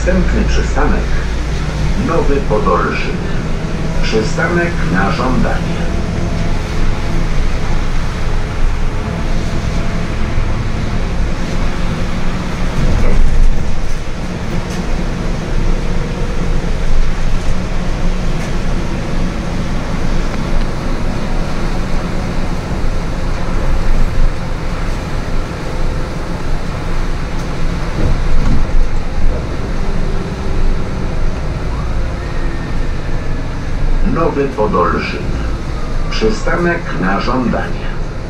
Następny przystanek Nowy Podolszyn. Przystanek na żądanie. Nowy Podolszyn. Przystanek na żądanie.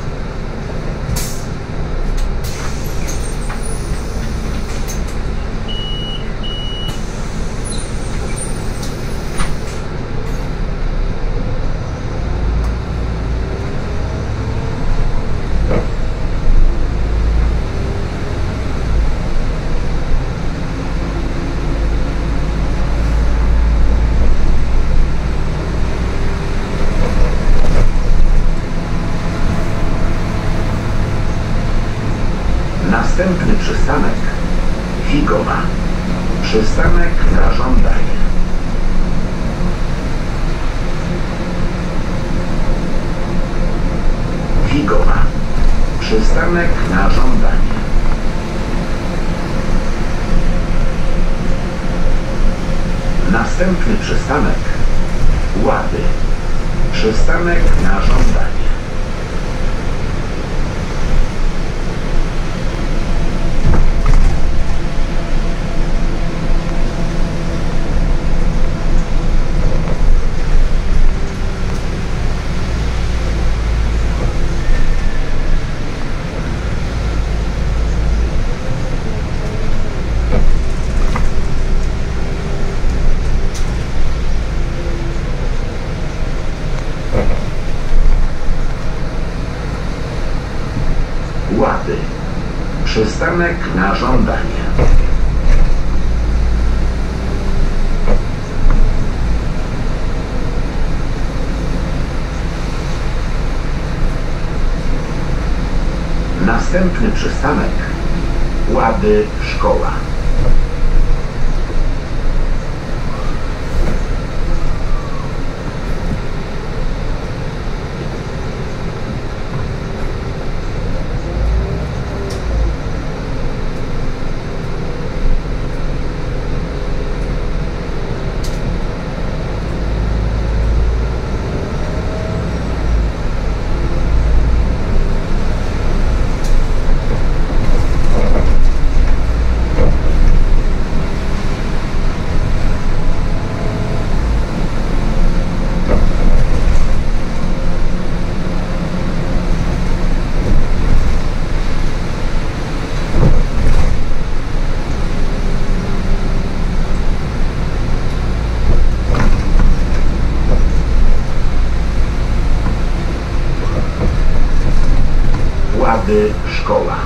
Następny przystanek Figowa. Przystanek na żądanie. Figowa. Przystanek na żądanie. Następny przystanek Łady. Przystanek na żądanie. Łady. Przystanek na żądanie. Następny przystanek Łady Szkoła. Łady Szkoła.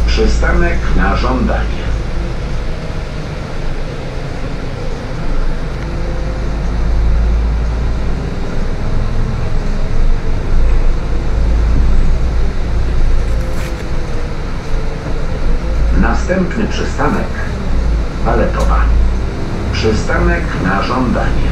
Przystanek na żądanie. Następny przystanek Waletowa. Przystanek na żądanie.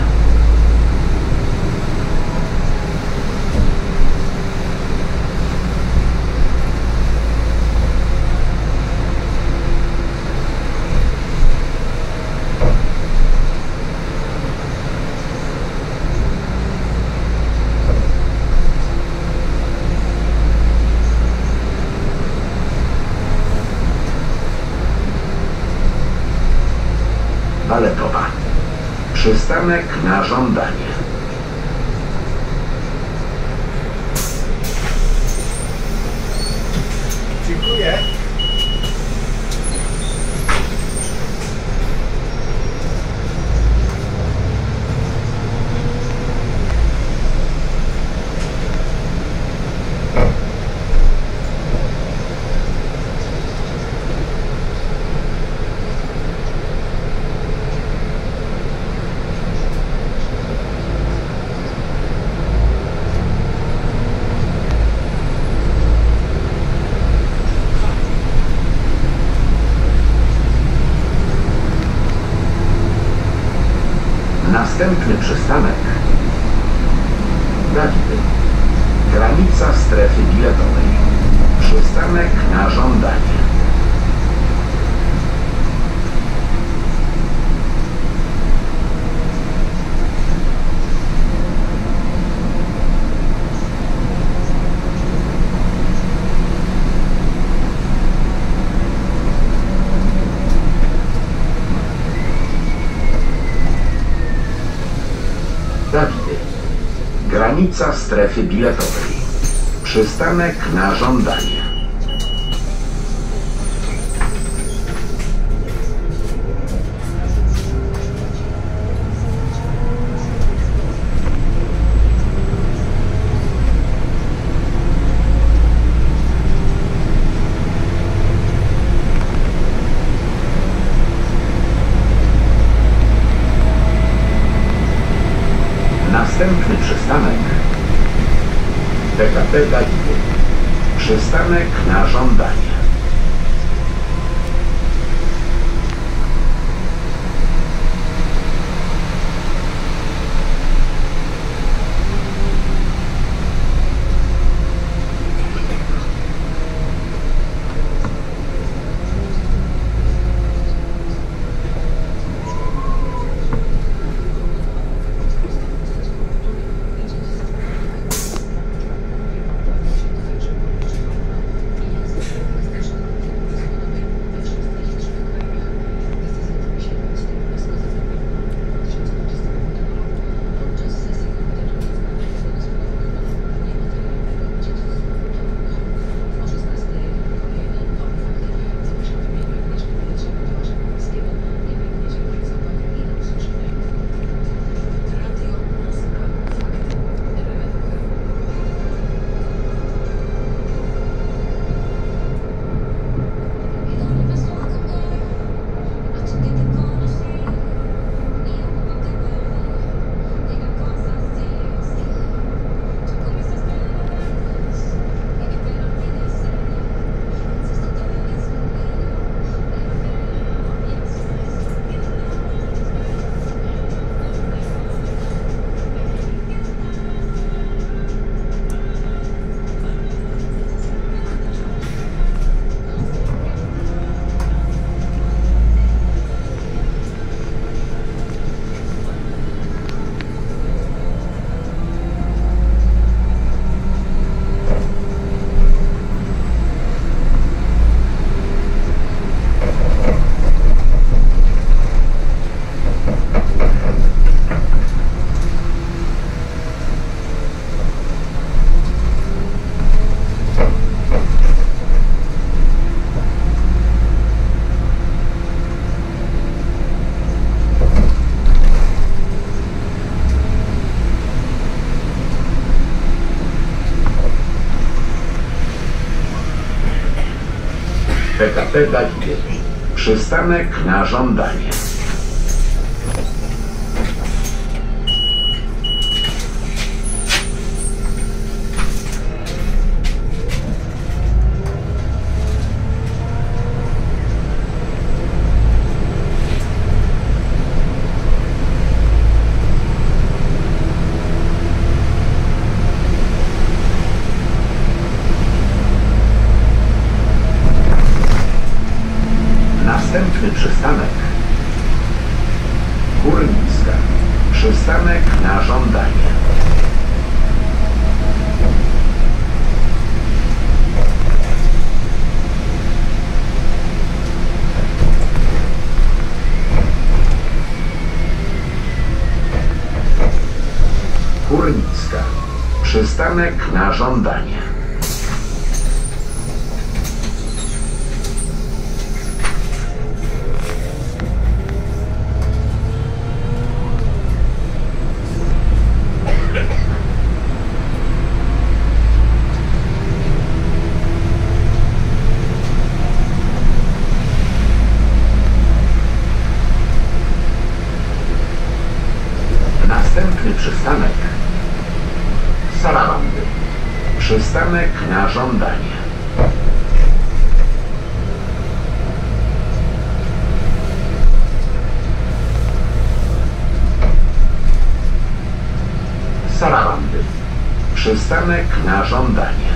Waletowa. Przystanek na żądanie. Dziękuję. Następny przystanek Dawidy. Granica strefy biletowej. Przystanek na żądanie. Dawidy. Granica strefy biletowej. Przystanek na żądanie. Następny przystanek PKP Dawidy. Przystanek na żądanie. PKP Dawidy. Przystanek na żądanie. Następny przystanek Górnicka. Przystanek na żądanie. Górnicka. Przystanek na żądanie. Następny przystanek Sarawandy. Przystanek na żądanie. Sarawandy. Przystanek na żądanie.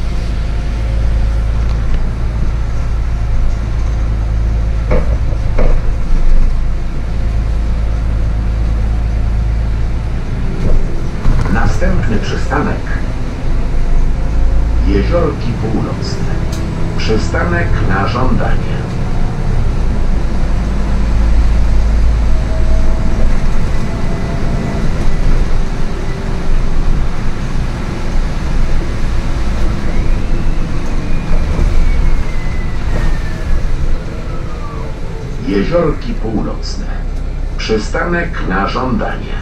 Następny przystanek Jeziorki Północne. Przystanek na żądanie. Jeziorki Północne. Przystanek na żądanie.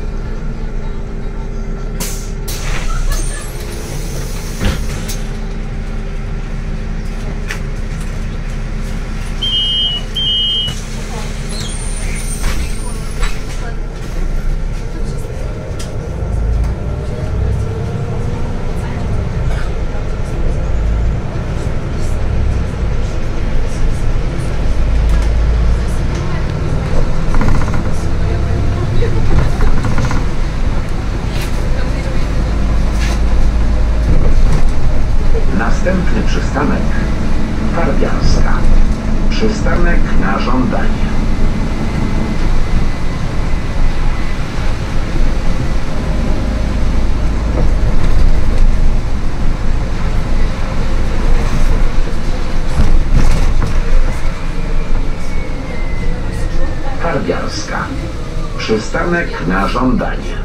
Następny przystanek Farbiarska. Przystanek na żądanie. Farbiarska. Przystanek na żądanie.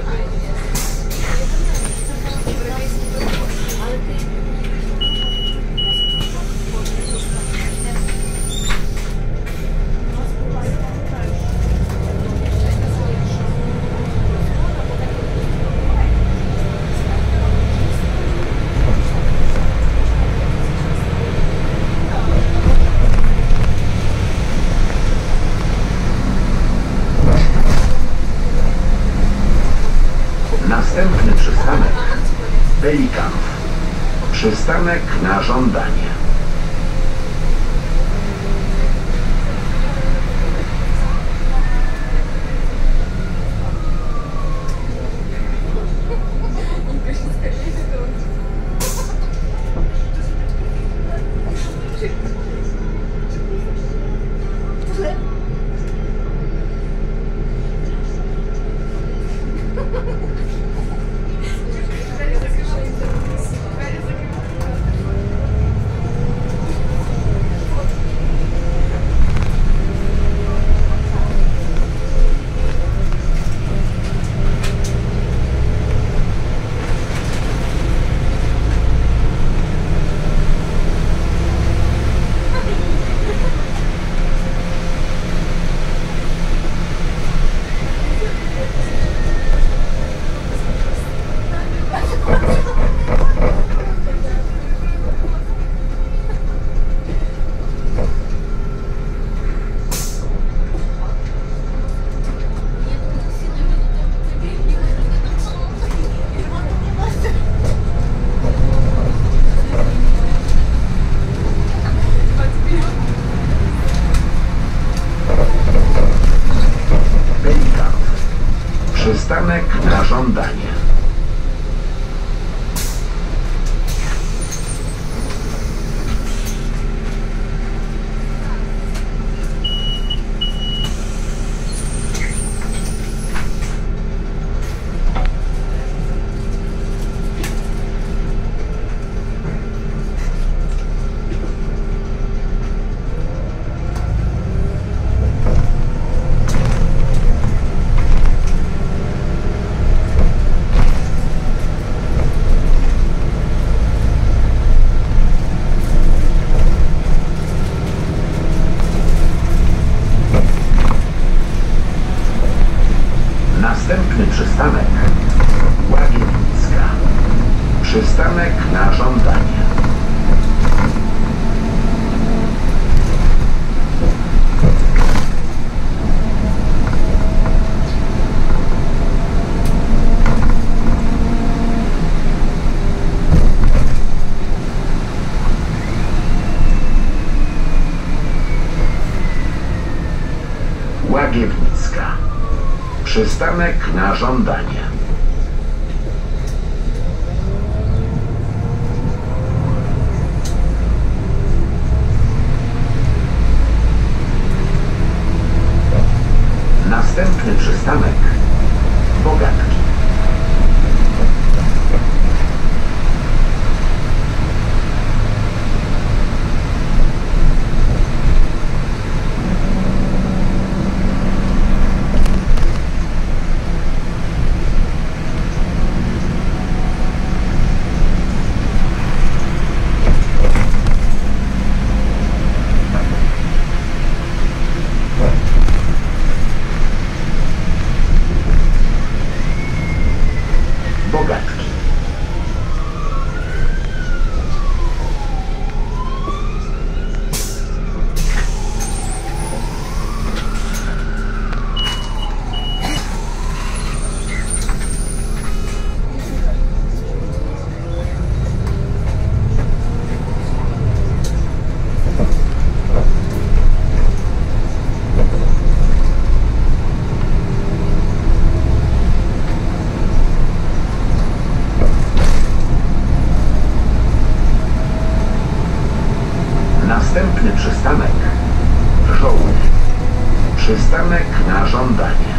Następny przystanek Pelikanów. Przystanek na żądanie. Przystanek na żądanie. Następny przystanek Łagiewnicka. Przystanek na żądanie. Łagiewnicka. Przystanek na żądanie. Następny przystanek Bogatki. Bogatki. Następny przystanek Żołnierz. Przystanek na żądanie.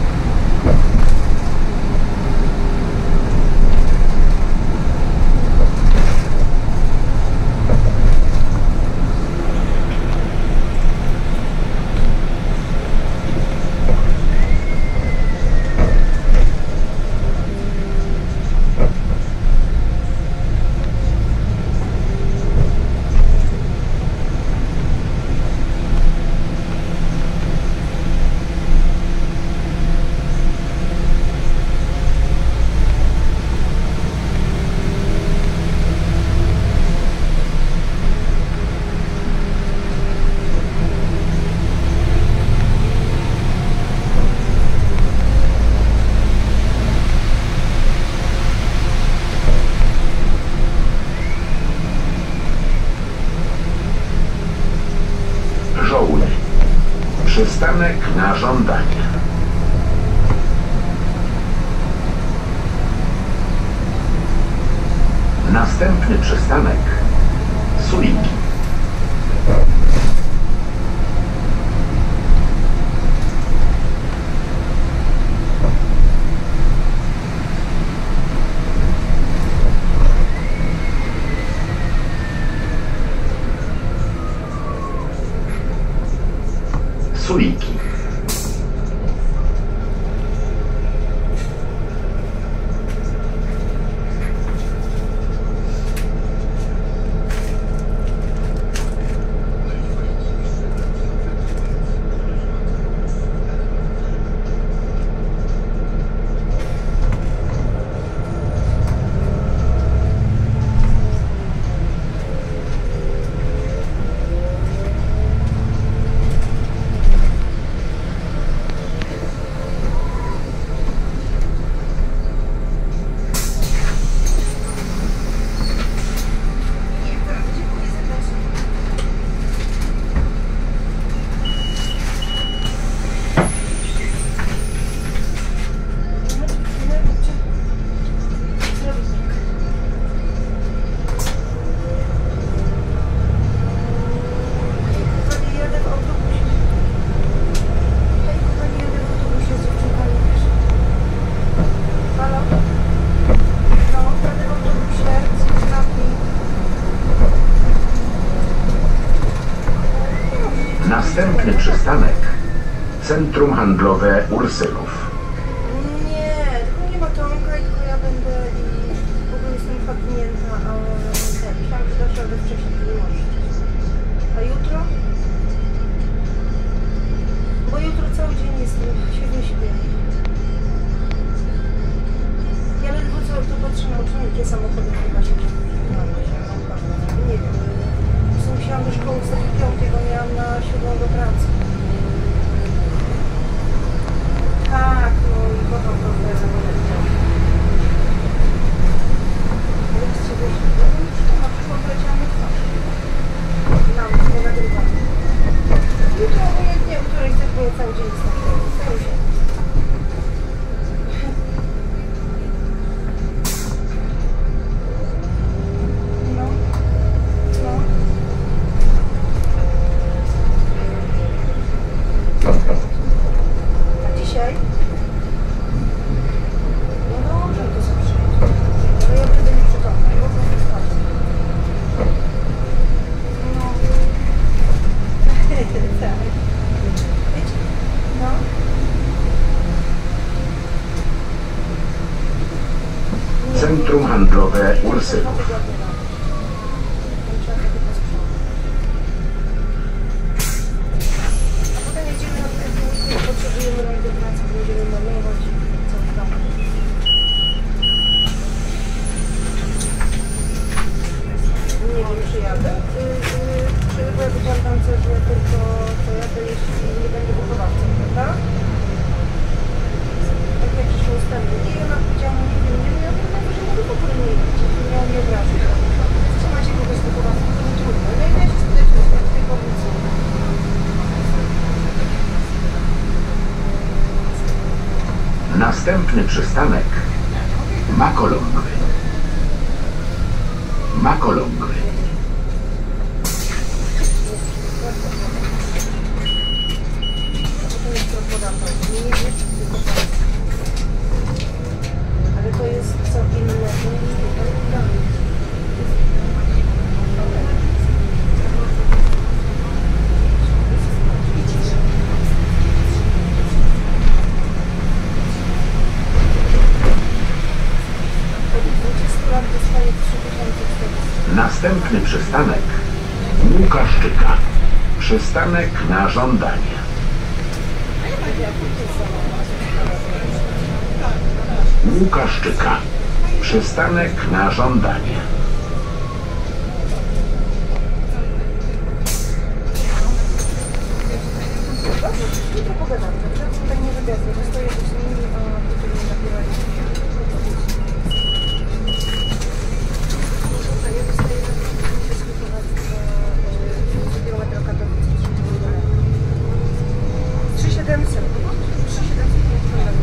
Żołnierz. Przystanek na żądanie. Następny przystanek Suliki. Suliki. Następny przystanek. Centrum handlowe Ursynów. Nie, tylko nie ma Tomka i tylko ja będę i w ogóle jestem padnięta, ale myślałam, że dasz radę wcześniej, nie możesz. A jutro? Bo jutro cały dzień jestem, świetnie śpię. Ja ledwo co patrzę na oczy, jakie samochody chyba się nie wiem. Musiałam do szkoły wstać o 5, bo miałam na 7 do pracy. Tak, no i kocham to w zamówieniu. Ale z ciebie się na przykład leciałam na twarz. Nie nagrywam. Jutro obojętnie, o której chcesz, bo ja cały dzień jestem. Staram się. No. A dzisiaj? No dobrze, to zawsze. Ale ja będę nieprzytomna, bo to nie spać. No. Tak. Wiecie? No. Centrum handlowe Ursynów. Potrzebujemy rąk do pracy, będziemy malować i coś tam. Nie wiem, czy jadę. Czy wyglądam coś, że tylko to jadę, jeśli nie będę wychowawcą, prawda? Tak jak żeśmy ustalili. I ona powiedziała, nie wiem, ja mówię, że mogę w ogóle nie jechać, nie miał mnie obrazić. Trzymajcie kogoś wychowawcą, to nie trudno. No i ja się spytać, że jest tej pomocy. Następny przystanek. Makolongry. Makolongry. Ale to jest co innego niż tutaj. Następny przystanek. Łukaszczyka. Przystanek na żądanie. Łukaszczyka. Przystanek na żądanie. Jutro pogadam, dobrze? Tak nie wygadnę, że stoję z nimi, a tutaj nie nabierają. Ja dostaję z kilometra Katowice. 3700. 3700.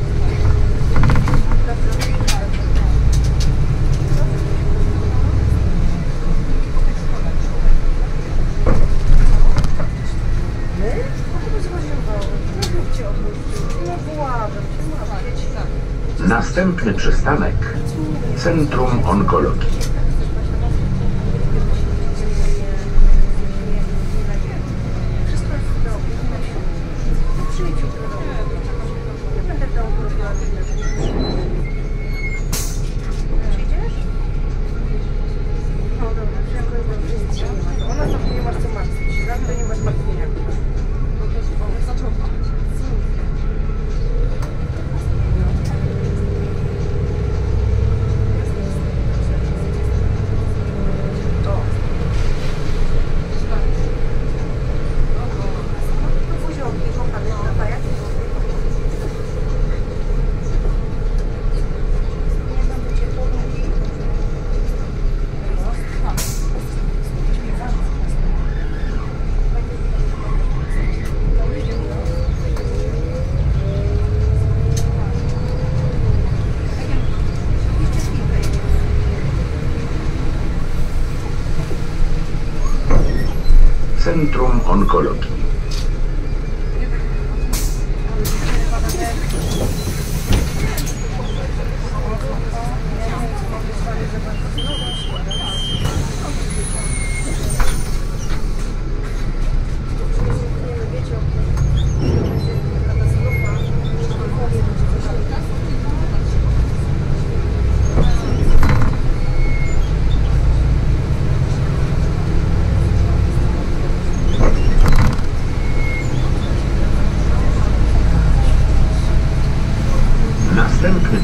Następny przystanek. Centrum onkologii. Centrum onkologii.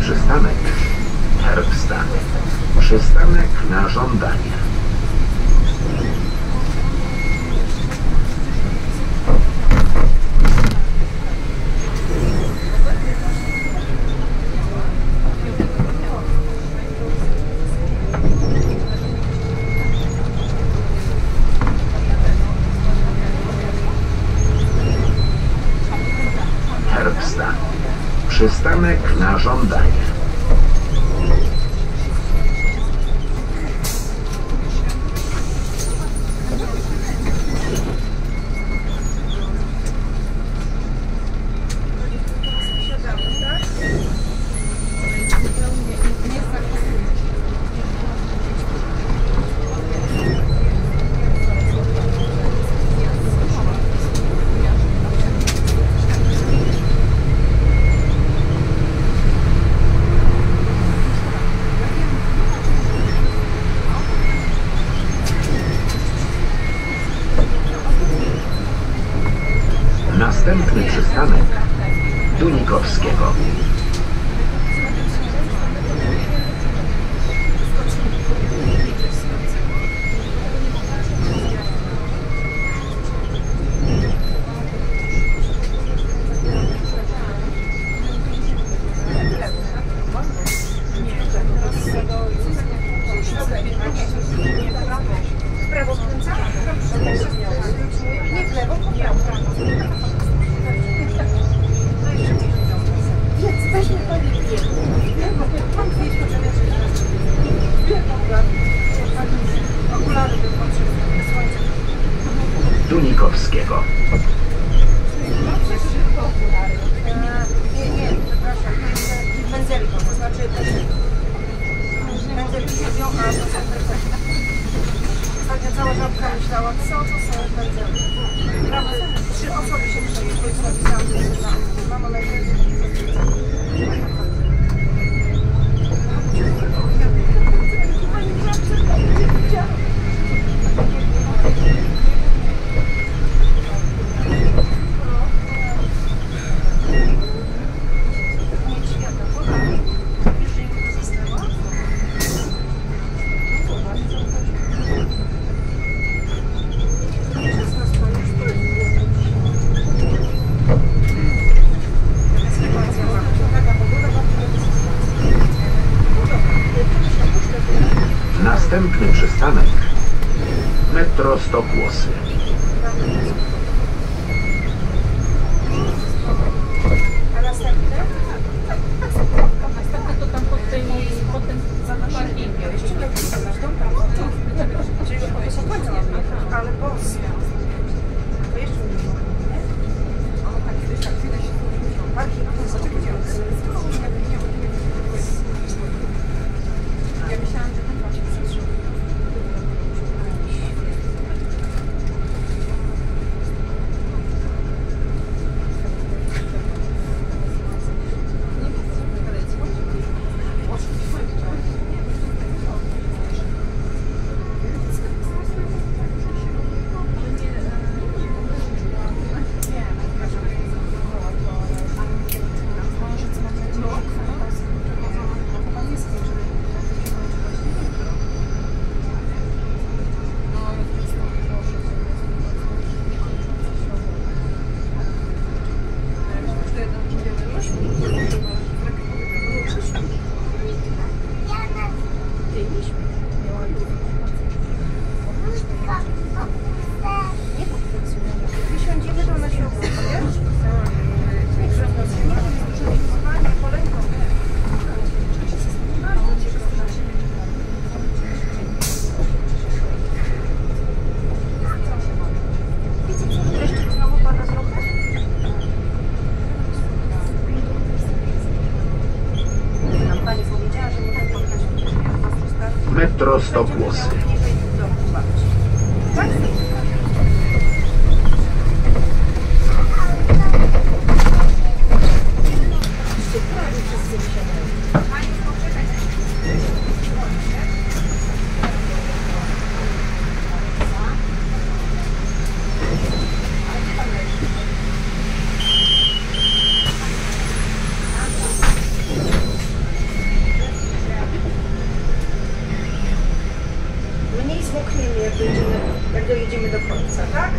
przystanek Herbstan. Przystanek na żądanie. Herbstan. Przystanek na żądanie. Następny przystanek Dunikowskiego. W prawo skręcamy? Nie w lewo, po prawo. Weź mnie pani pan chwilę, okulary bym potrzebował. Słońce. Dunikowskiego. Nie, przepraszam. Pędzelką, to znaczy pędzelki mówią, a to są pędzelki. Ostatnio cała żabka myślała, co to są pędzelki. Prawie 3 osoby się przejęły, bo napisałam, że mama najpierw. Następny przystanek Metro Stokłosy. A następny? Następny to tam pod tym za parkingiem. Jeszcze lepiej masz dom tam. Czyli to są końce, ale boss. To jeszcze nie ma. O, tak kiedyś parking, to zaczekaj. Ja myślałam, że ten właśnie przeżył. Metro Stokłosy. tak?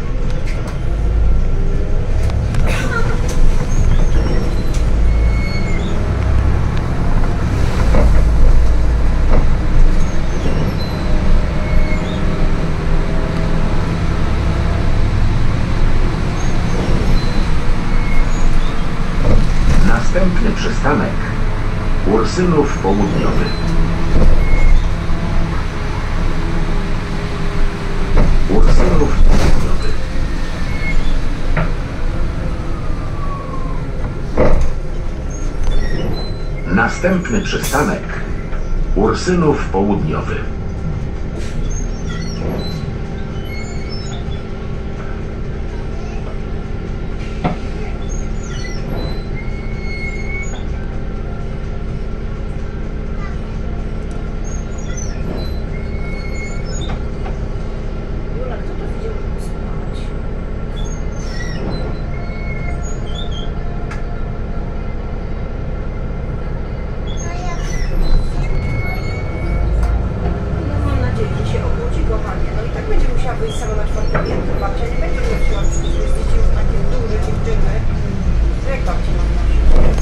Następny przystanek Ursynów Południowy. Ursynów Południowy. Następny przystanek Ursynów Południowy. Jula, kto to widział spać? No mam nadzieję, że się obudzi, kochanie. No i tak będzie musiała wyjść sama na 4. piętro. Babcia nie będzie nosiła, przecież jesteście już takie duże dziewczyny. To jak babcia ma nosić?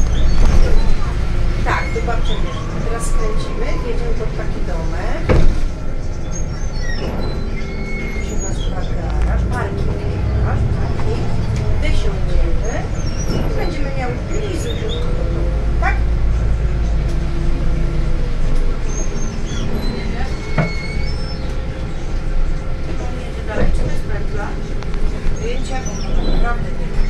Tak, to babcia nie. Teraz skręcimy, jedziemy pod taki domek. Tu się nazywa garaż, parking. Wysiądziemy i będziemy miały bliziutko do domu. Tak? On jedzie dalej, czy to jest pętla? Zdjęcia, bo naprawdę nie wiem.